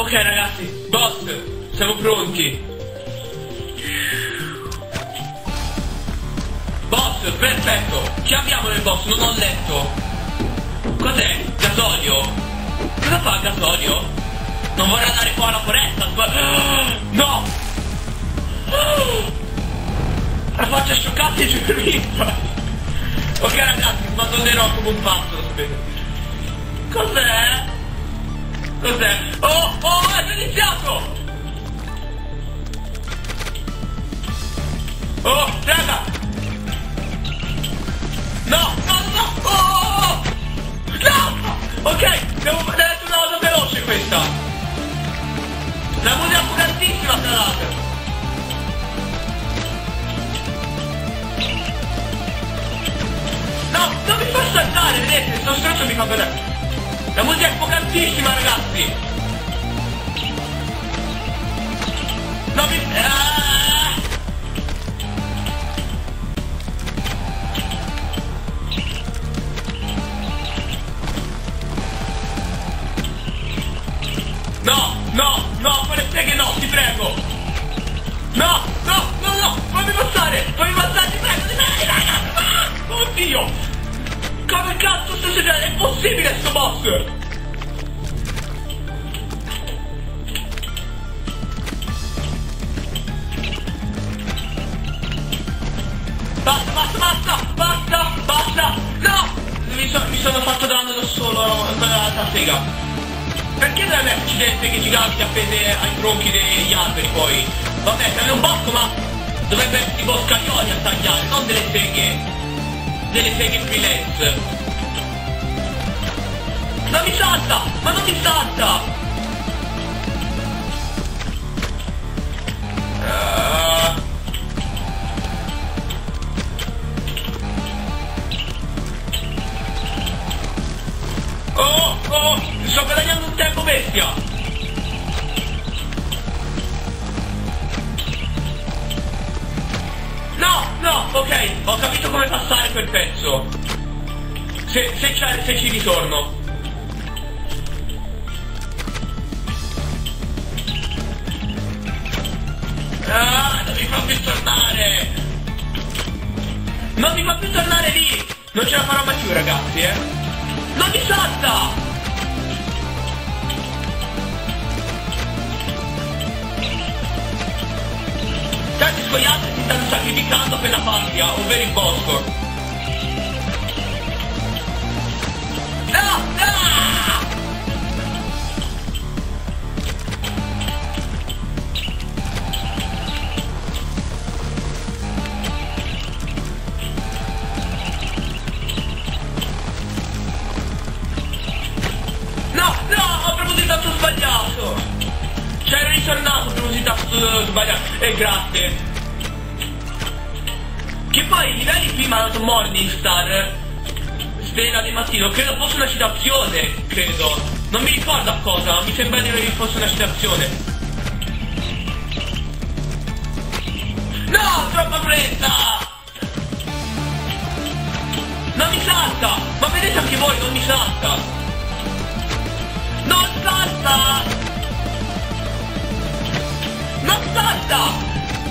Ok ragazzi, boss, siamo pronti. Boss, perfetto. Che abbiamo nel boss? Non ho letto. Cos'è? Gasolio? Cosa fa il gasolio? Non vorrei andare qua alla foresta. No! La faccia scioccata e giurita. Ok ragazzi, ma tornerò come un pazzo, lo sapete. Cos'è? Cos'è? Oh, è iniziato! Oh, raga! No! Oh! No! Ok, devo fare una cosa veloce questa. La musica è potentissima, tra l'altro. No, non mi fa saltare, vedete? Sto stronzo mi fa vedere. La musica è potentissima, ragazzi. Non mi... No, quelle streghe no, ti prego. No, fammi passare, ti prego. Oddio. Come cazzo sta succedendo? È impossibile sto boss. Basta. No, mi sono fatto danno da solo, quella figa. Perché deve avere accidente che giganti appese ai tronchi degli alberi poi? Vabbè, serve un bosco, ma dovrebbe essere tipo scaglioli a tagliare, non delle seghe freelance. Non mi salta! Ma non mi salta! Oh! Sto guadagnando un tempo bestia! No, ok, ho capito come passare quel pezzo. Se ci ritorno. Non mi fa più tornare! Non mi fa più tornare lì! Non ce la farò mai più, ragazzi, Non mi salta! Tanti scoiattoli si stanno sacrificando per la patria, ovvero il bosco. No! Ho propositato sbagliato! C'era ritornato, ho propositato sbagliato. E grazie. Che poi i livelli prima hanno dato Morningstar, stella di mattino, credo fosse una citazione, credo. Non mi ricordo a cosa, ma mi sembra di che fosse una citazione. No, troppa fretta! Non mi salta! Ma vedete anche voi, non mi salta! Non salta! Non salta!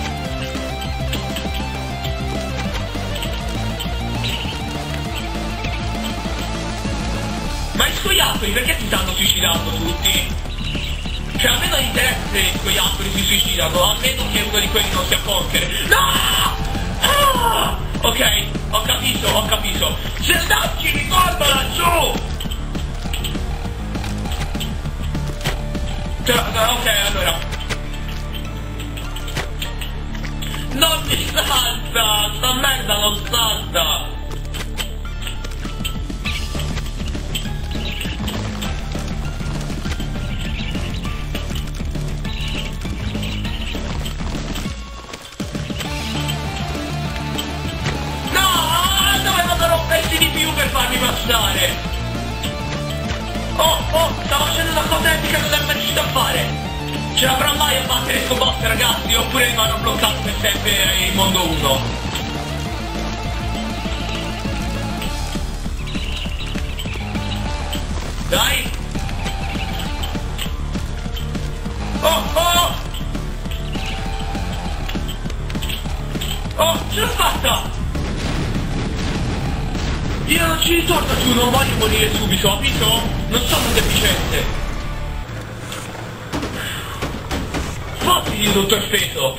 Ma i scoiattoli perché si stanno suicidando tutti? Cioè a me non interessa se i scoiattoli si suicidano, a meno che uno di quelli non sia Conker. No! Ok, ho capito. Se dacci ricorda laggiù! Ok, allora. Non mi salta! Sta merda non salta! No! Dovevano rompersi di più per farmi passare! Oh, stavo facendo una cosa epica che non è mai riuscito a fare! Ce l'avrà mai a battere sto boss, ragazzi, oppure rimarrò bloccato per sempre in mondo 1? Dai! Io non ci ritorno giù, non voglio morire subito, capito? Non sono deficiente. Fottiti, dottor Feto.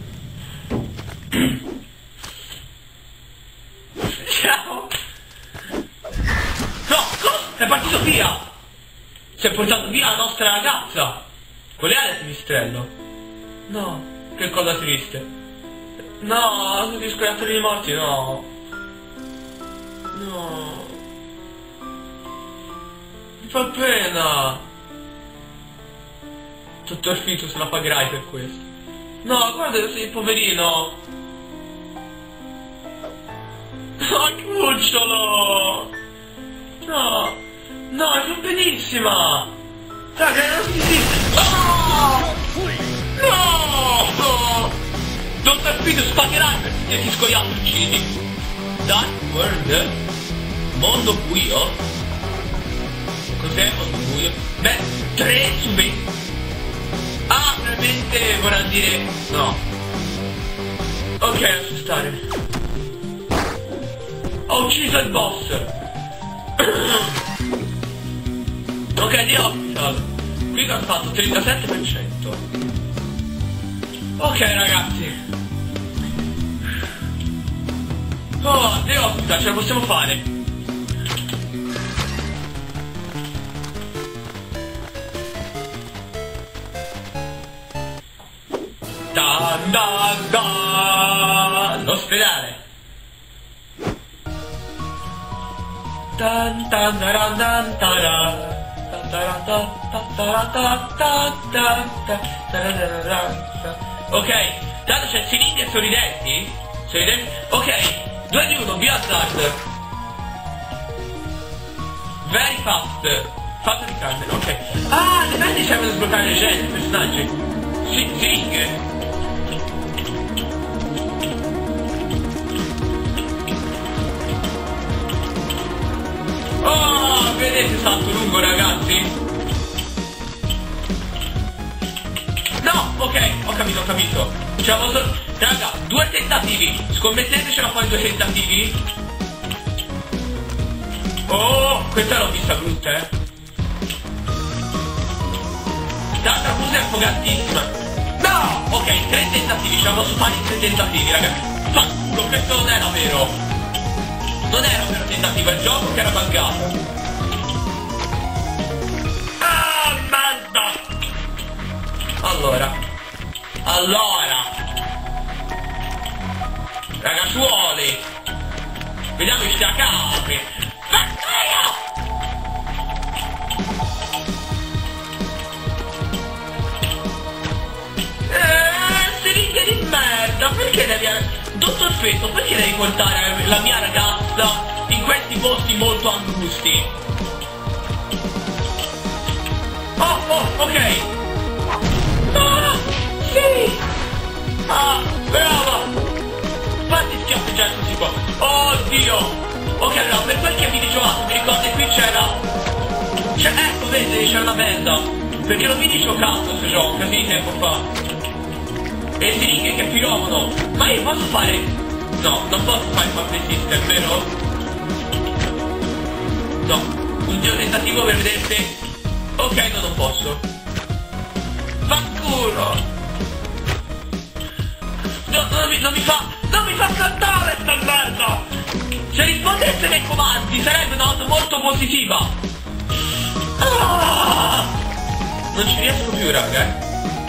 Ciao. No, cosa? È partito via. Si è portato via la nostra ragazza. Qual è il pipistrello? No, che cosa triste. No, gli scoiattoli morti, no. No. Mi fa pena. Dottor Fito, se la pagherai per questo. No, guarda, sei poverino. No, cucciolo. No. No, è benissima. Raga, non si esiste. Oh! No! Dottor Fito, spagherai per tutti gli scoiattoli uccidi. Dark World? Mondo buio? Cos'è mondo buio? Beh, 3 su 20. Ah, veramente vorrà dire... no. Ok, lascia stare. Ho ucciso il boss. Ok, di hospital. Qui ho fatto 37%. Ok, ragazzi. Oh, The Hospital, ce la possiamo fare. Dan dan dan. L'ospedale. Dan dan dan dan dan. Ok, tanto c'è Siringa e Sorridenti? Ok. 2 di 1, Biohazard. Very fast. Fatto di carne, ok. Ah, le bande servono a sbloccare le gente, i personaggi. Zing. Oh, vedete salto lungo, ragazzi? No, ok, ho capito. Diciamo solo... Raga, 2 tentativi. Scommettetecela poi 2 tentativi. Oh, questa l'ho vista brutta, L'altra cosa è affogantissima. No! Ok, 3 tentativi, ce la posso fare in 3 tentativi, raga. Fanculo, questo non era vero. Non era un vero tentativo, è il gioco che era buggato. Ah, merda! Allora. Ragazzuoli, vediamo i sciacalli. Siringhe di merda, perché devi... Dottor Feto, perché devi portare la mia ragazza in questi posti molto angusti? Oh, ok. Ah, sì. Ah, brava. Fatti schiaffeggiare così qua. Oddio. Ok, allora, per quel che vi dicevo, mi ricordo qui c'era... ecco, vedi, c'era una merda. Perché non mi dicevo cazzo questo gioco, un casino di tempo fa. E siringhe che piromono. Ma io posso fare... No, non posso fare qualche system, vero? No. Ultimo tentativo per vedere se... Ok, no, non posso. Fanculo. No, non mi fa saltare sta merda! Se rispondesse nei comandi sarebbe una cosa molto positiva! Ah! Non ci riesco più, raga.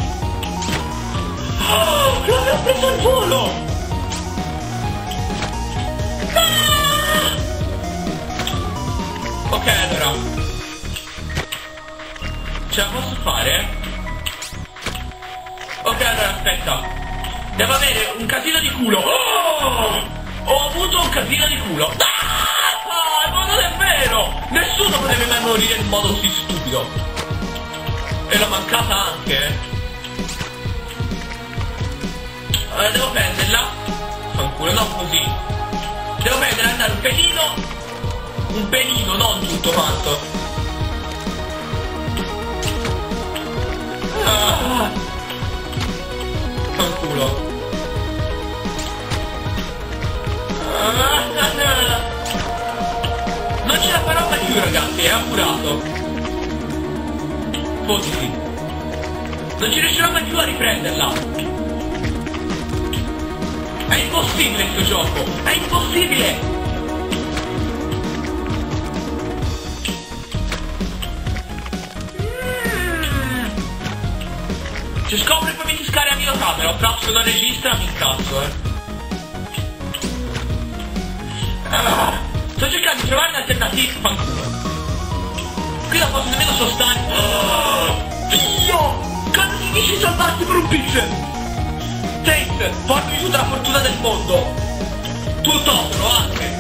Oh, l'avevo preso al volo! Ah! Ok, allora. Ce la posso fare? Ok, allora, aspetta. Devo avere un casino di culo. Oh! Ho avuto un casino di culo. Ah! Ma non è vero! Nessuno potrebbe mai morire in modo così stupido. E l'ho mancata anche. Allora devo prenderla. Fanculo, no così. Devo prendere, andare un pelino, non tutto quanto. Ah! Fanculo. Fotiti. Non ci riuscirò mai più a riprenderla. È impossibile questo gioco. È impossibile. Se scopro i primi discari a videocamera, però se non registra mi incazzo, sto cercando di trovare un'alternativa, fanculo. Qui non posso nemmeno sostare. Dio! Cosa si dice salvarti per un pixel? Tate, portami tutta la fortuna del mondo. Tu Totoro anche.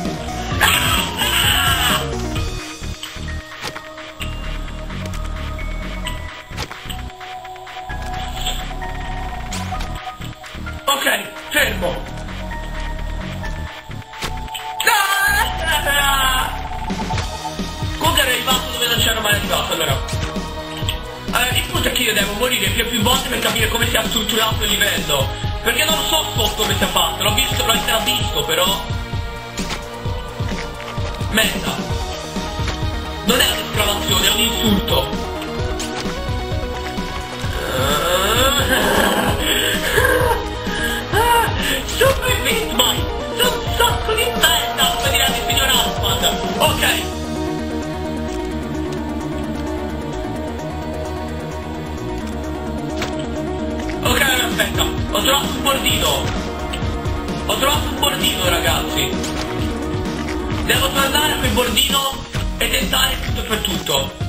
Ok, fermo. Comunque ero arrivato dove non c'ero mai arrivato, allora. Il punto è che io devo morire più volte per capire come sia strutturato il livello. Perché non so sotto come sia fatto, l'ho intravisto però. Merda. Non è un'esclamazione, è un insulto. Super Bitmine! Sono un sacco di merda! Come direbbe il signor Asman! Ok! Ok, aspetta! Ho trovato un bordino! Ho trovato un bordino, ragazzi! Devo tornare a quel bordino e tentare tutto per tutto!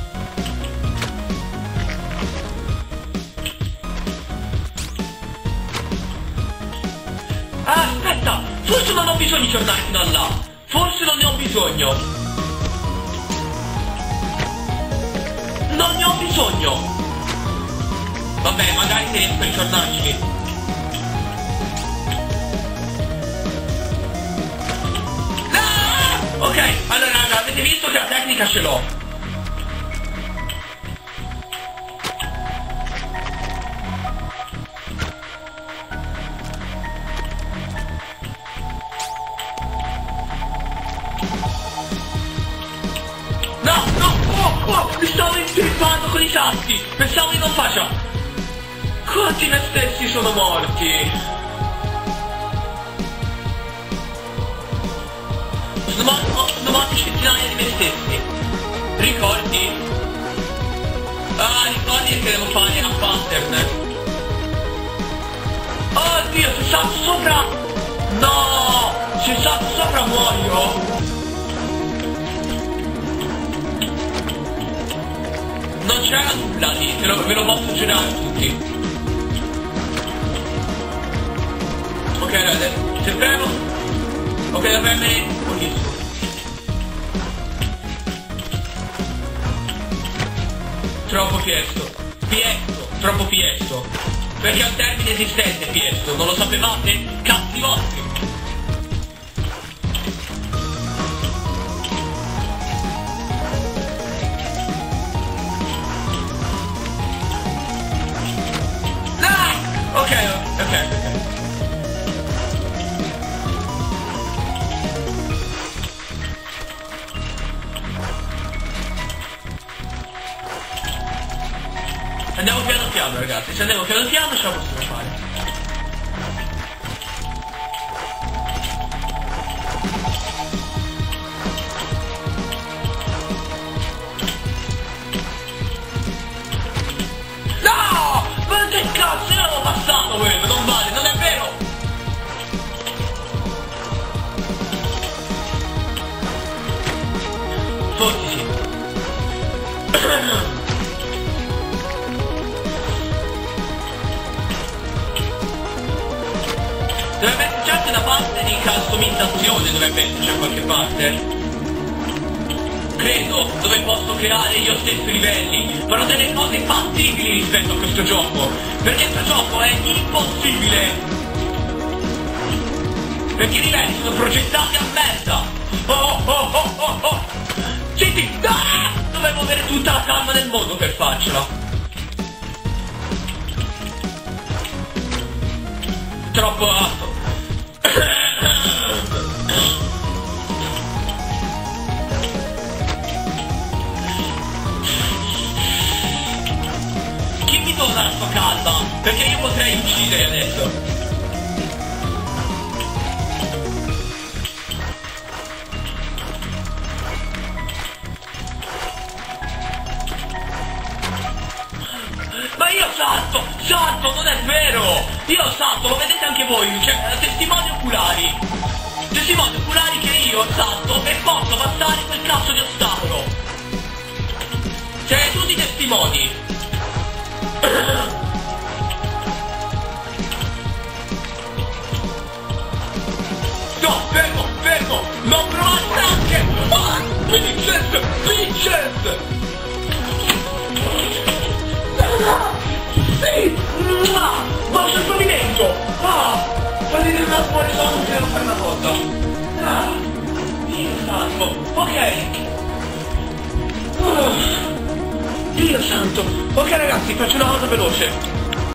Ah, aspetta! Forse non ho bisogno di tornare fino a là! Forse non ne ho bisogno! Non ne ho bisogno! Vabbè, magari se riesco a ritornarci. Ah! Ok, allora raga, avete visto che la tecnica ce l'ho. Mi stavo intrippando con i tasti! Pensavo di non faccia! Quanti me stessi sono morti! Sono morti centinaia di me stessi! Ricordi? Ah, ricordi che devo fare a pattern! Oddio, se salto sopra! No! Se salto sopra muoio! Non c'era nulla lì, ve lo posso giurare a tutti. Ok, ragazzi, se premo. Ok, da premere. Buonissimo. Troppo fiesto. Troppo fiesto. Perché è un termine esistente, fiesto. Non lo sapevate? Cazzi vostri. Ok. Andiamo piano piano, ragazzi. Se andiamo piano piano ce la possiamo fare. No! Ma che cazzo, io l'avevo passato quello, non vale, non è vero! Fottiti. Dovrebbe esserci anche una parte di customizzazione, dovrebbe esserci da qualche parte. Credo, dove posso creare io stesso i livelli, però delle cose fattibili rispetto a questo gioco, perché questo gioco è impossibile, perché i livelli sono progettati a merda. Oh. Zitti, dovevo avere tutta la calma del mondo per farcela. Troppo alto. sua calma, perché io potrei uccidere adesso. Ma io salto, non è vero! Io salto, lo vedete anche voi, cioè, testimoni oculari. Testimoni oculari che io salto e posso passare quel cazzo di ostacolo. Siete tutti testimoni. No, fermo, non provate anche! Ah, Vincent! Sì! Bacia il pavimento! Vedete una fuori solo che non fai una volta! Dio santo! Ok! Dio santo! Ok ragazzi, faccio una cosa veloce!